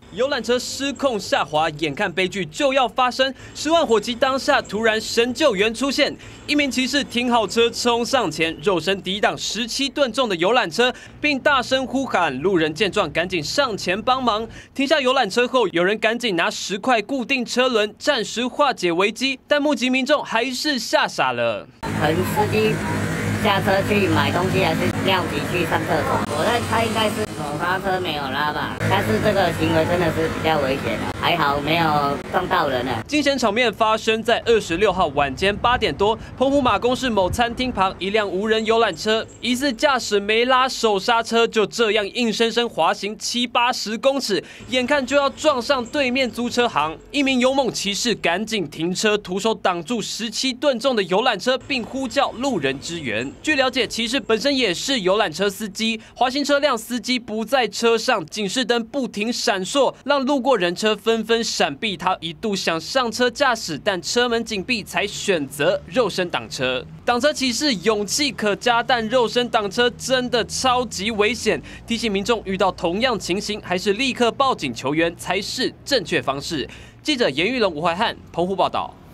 游览车失控下滑，眼看悲剧就要发生，10万火急当下，突然神救援出现，一名骑士停好车冲上前，肉身抵挡17吨重的游览车，并大声呼喊。路人见状赶紧上前帮忙。停下游览车后，有人赶紧拿10块固定车轮，暂时化解危机。但目击民众还是吓傻了。 可能司机下车去买东西，还是尿急去上厕所？我在猜应该是手刹车没有拉吧，但是这个行为真的是比较危险的，还好没有撞到人呢。 惊险场面发生在26号晚间8点多，澎湖马公市某餐厅旁，一辆无人游览车，疑似驾驶没拉手刹车，就这样硬生生滑行70-80公尺，眼看就要撞上对面租车行。一名勇猛骑士赶紧停车，徒手挡住17吨重的游览车，并呼叫路人支援。据了解，骑士本身也是游览车司机，滑行车辆司机不在车上，警示灯不停闪烁，让路过人车纷纷闪避。他一度想上车驾驶，但车门紧闭，才选择肉身挡车。挡车骑士勇气可嘉，但肉身挡车真的超级危险。提醒民众遇到同样情形，还是立刻报警求援才是正确方式。记者严玉龙、吴怀汉，澎湖报道。